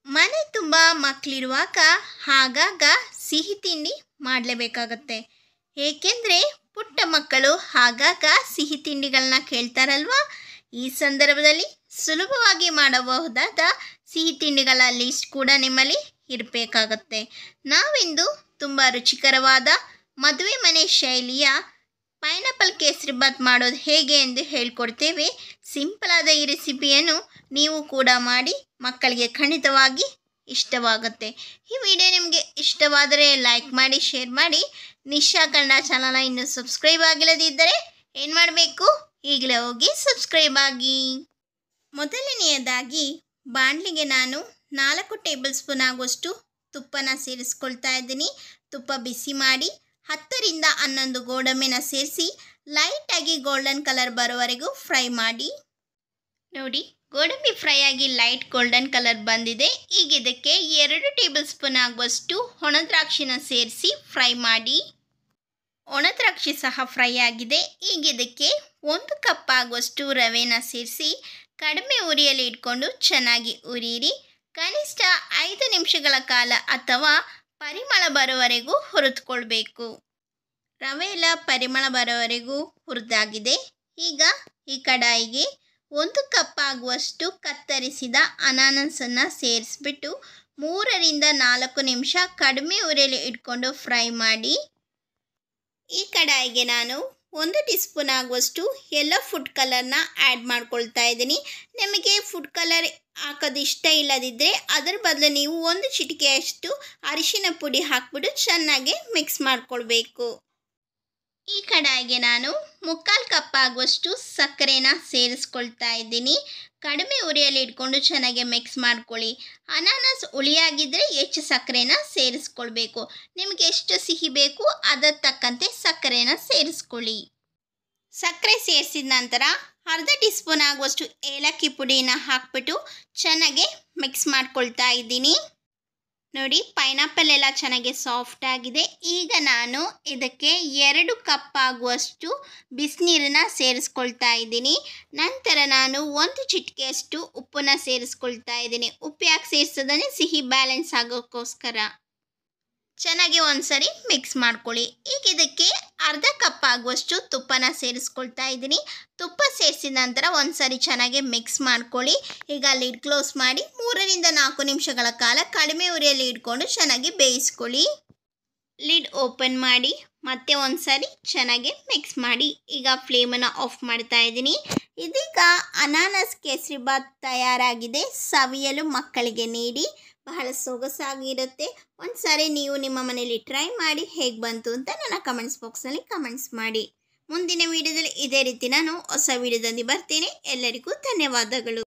ಮನೆ ತುಂಬ ಮಕ್ಕಳಿರುವಾಗ ಆಗಾಗ ಸಿಹಿ ತಿಂಡಿ ಮಾಡಲೇಬೇಕಾಗತ್ತೆ. ಏಕೆಂದರೆ ಪುಟ್ಟ ಮಕ್ಕಳು ಆಗಾಗ ಸಿಹಿ ತಿಂಡಿಗಳನ್ನ ಕೇಳ್ತಾರಲ್ವಾ. ಈ ಸಂದರ್ಭದಲ್ಲಿ ಸುಲಭವಾಗಿ ಮಾಡಬಹುದಾದ ಸಿಹಿ ತಿಂಡಿಗಳ ಲಿಸ್ಟ್ ಕೂಡ ನಿಮ್ಮಲ್ಲಿ ಇರಬೇಕಾಗತ್ತೆ. ನಾವಿಂದು ತುಂಬ ರುಚಿಕರವಾದ ಮದುವೆ ಮನೆ ಶೈಲಿಯ ಪೈನಾಪಲ್ ಕೇಸರಿಬಾತ್ ಮಾಡೋದು ಹೇಗೆ ಎಂದು ಹೇಳ್ಕೊಡ್ತೇವೆ. ಸಿಂಪಲಾದ ಈ ರೆಸಿಪಿಯನ್ನು ನೀವು ಕೂಡ ಮಾಡಿ ಮಕ್ಕಳಿಗೆ ಖಂಡಿತವಾಗಿ ಇಷ್ಟವಾಗುತ್ತೆ. ಈ ವಿಡಿಯೋ ನಿಮಗೆ ಇಷ್ಟವಾದರೆ ಲೈಕ್ ಮಾಡಿ, ಶೇರ್ ಮಾಡಿ. ನಿಶಾ ಕನ್ನಡ ಚಾನಲ್ನ ಇನ್ನೂ ಸಬ್ಸ್ಕ್ರೈಬ್ ಆಗಿಲ್ಲದಿದ್ದರೆ ಏನು ಮಾಡಬೇಕು? ಈಗಲೇ ಹೋಗಿ ಸಬ್ಸ್ಕ್ರೈಬ್ ಆಗಿ. ಮೊದಲನೆಯದಾಗಿ ಬಾಣಲಿಗೆ ನಾನು 4 ಟೇಬಲ್ ಸ್ಪೂನ್ ಆಗುವಷ್ಟು ತುಪ್ಪನ ಸೇರಿಸ್ಕೊಳ್ತಾ ಇದ್ದೀನಿ. ತುಪ್ಪ ಬಿಸಿ ಮಾಡಿ 10 ರಿಂದ 11 ಗೋಡಂಬಿನ ಸೇರಿಸಿ ಲೈಟಾಗಿ ಗೋಲ್ಡನ್ ಕಲರ್ ಬರೋವರೆಗೂ ಫ್ರೈ ಮಾಡಿ. ನೋಡಿ, ಗೋಡಂಬಿ ಫ್ರೈ ಆಗಿ ಲೈಟ್ ಗೋಲ್ಡನ್ ಕಲರ್ ಬಂದಿದೆ. ಈಗ ಇದಕ್ಕೆ 2 ಟೇಬಲ್ ಸ್ಪೂನ್ ಆಗುವಷ್ಟು ಒಣದ್ರಾಕ್ಷಿನ ಸೇರಿಸಿ ಫ್ರೈ ಮಾಡಿ. ಒಣದ್ರಾಕ್ಷಿ ಸಹ ಫ್ರೈ ಆಗಿದೆ. ಈಗ ಇದಕ್ಕೆ 1 ಕಪ್ ಆಗುವಷ್ಟು ರವೆನ ಸೇರಿಸಿ ಕಡಿಮೆ ಉರಿಯಲ್ಲಿ ಇಟ್ಕೊಂಡು ಚೆನ್ನಾಗಿ ಉರಿಯಿರಿ. ಕನಿಷ್ಠ 5 ನಿಮಿಷಗಳ ಕಾಲ ಅಥವಾ ಪರಿಮಳ ಬರೋವರೆಗೂ ಹುರಿದುಕೊಳ್ಬೇಕು. ರವೆ ಎಲ್ಲ ಪರಿಮಳ ಬರೋವರೆಗೂ ಹುರಿದಾಗಿದೆ. ಈಗ ಈ ಕಡಾಯಿಗೆ 1 ಕಪ್ ಆಗುವಷ್ಟು ಕತ್ತರಿಸಿದ ಅನಾನಸನ್ನು ಸೇರಿಸ್ಬಿಟ್ಟು 3 ರಿಂದ 4 ನಿಮಿಷ ಕಡಿಮೆ ಉರಿಯಲ್ಲಿ ಇಟ್ಕೊಂಡು ಫ್ರೈ ಮಾಡಿ. ಈ ಕಡಾಯಿಗೆ ನಾನು 1 ಟೀ ಸ್ಪೂನ್ ಆಗುವಷ್ಟು ಯೆಲ್ಲೋ ಫುಡ್ ಕಲರ್ನ ಆ್ಯಡ್ ಮಾಡ್ಕೊಳ್ತಾ ಇದ್ದೀನಿ. ನಿಮಗೆ ಫುಡ್ ಕಲರ್ ಹಾಕೋದು ಇಷ್ಟ ಇಲ್ಲದಿದ್ದರೆ ಅದರ ಬದಲು ನೀವು 1 ಚಿಟಿಕೆಯಷ್ಟು ಅರಿಶಿನ ಪುಡಿ ಹಾಕ್ಬಿಟ್ಟು ಚೆನ್ನಾಗಿ ಮಿಕ್ಸ್ ಮಾಡ್ಕೊಳ್ಬೇಕು. ಈ ಕಡಾಯಿಗೆ ನಾನು 3/4 ಕಪ್ ಆಗುವಷ್ಟು ಸಕ್ಕರೆನ ಸೇರಿಸ್ಕೊಳ್ತಾ ಇದ್ದೀನಿ. ಕಡಿಮೆ ಉರಿಯಲ್ಲಿ ಇಟ್ಕೊಂಡು ಚೆನ್ನಾಗಿ ಮಿಕ್ಸ್ ಮಾಡ್ಕೊಳ್ಳಿ. ಅನಾನಸ್ ಹುಳಿಯಾಗಿದ್ದರೆ ಹೆಚ್ಚು ಸಕ್ಕರೆನ ಸೇರಿಸ್ಕೊಳ್ಬೇಕು. ನಿಮಗೆ ಎಷ್ಟು ಸಿಹಿ ಬೇಕು ಅದರ ತಕ್ಕಂತೆ ಸಕ್ಕರೆನ ಸೇರಿಸ್ಕೊಳ್ಳಿ. ಸಕ್ಕರೆ ಸೇರಿಸಿದ ನಂತರ 1/2 ಟೀ ಸ್ಪೂನ್ ಆಗುವಷ್ಟು ಏಲಕ್ಕಿ ಪುಡಿನ ಹಾಕ್ಬಿಟ್ಟು ಚೆನ್ನಾಗಿ ಮಿಕ್ಸ್ ಮಾಡ್ಕೊಳ್ತಾ ಇದ್ದೀನಿ. ನೋಡಿ, ಪೈನಾಪಲ್ ಎಲ್ಲ ಚೆನ್ನಾಗಿ ಸಾಫ್ಟ್ ಆಗಿದೆ. ಈಗ ನಾನು ಇದಕ್ಕೆ 2 ಕಪ್ ಆಗುವಷ್ಟು ಬಿಸಿನೀರನ್ನ ಸೇರಿಸ್ಕೊಳ್ತಾ ಇದ್ದೀನಿ. ನಂತರ ನಾನು 1 ಚಿಟಿಕೆಯಷ್ಟು ಉಪ್ಪನ್ನ ಸೇರಿಸ್ಕೊಳ್ತಾ ಇದ್ದೀನಿ. ಉಪ್ಪು ಯಾಕೆ ಸೇರಿಸೋದಂದರೆ ಸಿಹಿ ಬ್ಯಾಲೆನ್ಸ್ ಆಗೋಕ್ಕೋಸ್ಕರ. ಚೆನ್ನಾಗಿ ಒಂದ್ಸರಿ ಮಿಕ್ಸ್ ಮಾಡ್ಕೊಳ್ಳಿ. ಈಗ ಇದಕ್ಕೆ 1/2 ಕಪ್ ಆಗುವಷ್ಟು ತುಪ್ಪನ ಸೇರಿಸ್ಕೊಳ್ತಾ ಇದ್ದೀನಿ. ತುಪ್ಪ ಸೇರಿಸಿದ ನಂತರ ಒಂದ್ಸರಿ ಚೆನ್ನಾಗಿ ಮಿಕ್ಸ್ ಮಾಡ್ಕೊಳ್ಳಿ. ಈಗ ಲಿಡ್ ಕ್ಲೋಸ್ ಮಾಡಿ 3 ರಿಂದ 4 ನಿಮಿಷಗಳ ಕಾಲ ಕಡಿಮೆ ಉರಿಯಲ್ಲಿ ಇಟ್ಕೊಂಡು ಚೆನ್ನಾಗಿ ಬೇಯಿಸ್ಕೊಳ್ಳಿ. ಲಿಡ್ ಓಪನ್ ಮಾಡಿ ಮತ್ತೆ ಒಂದ್ಸರಿ ಚೆನ್ನಾಗಿ ಮಿಕ್ಸ್ ಮಾಡಿ. ಈಗ ಫ್ಲೇಮನ್ನು ಆಫ್ ಮಾಡ್ತಾ ಇದ್ದೀನಿ. ಇದೀಗ ಅನಾನಸ್ ಕೇಸರಿಬಾತ್ ತಯಾರಾಗಿದೆ. ಸವಿಯಲು ಮಕ್ಕಳಿಗೆ ನೀಡಿ. ಬಹಳ ಸೊಗಸಾಗಿರುತ್ತೆ. ಒಂದ್ಸರಿ ನೀವು ನಿಮ್ಮ ಮನೆಯಲ್ಲಿ ಟ್ರೈ ಮಾಡಿ ಹೇಗೆ ಬಂತು ಅಂತ ನನ್ನ ಕಮೆಂಟ್ಸ್ ಬಾಕ್ಸ್ನಲ್ಲಿ ಕಮೆಂಟ್ಸ್ ಮಾಡಿ. ಮುಂದಿನ ವಿಡಿಯೋದಲ್ಲಿ ಇದೇ ರೀತಿ ನಾನು ಹೊಸ ವಿಡಿಯೋದಲ್ಲಿ ಬರ್ತೀನಿ. ಎಲ್ಲರಿಗೂ ಧನ್ಯವಾದಗಳು.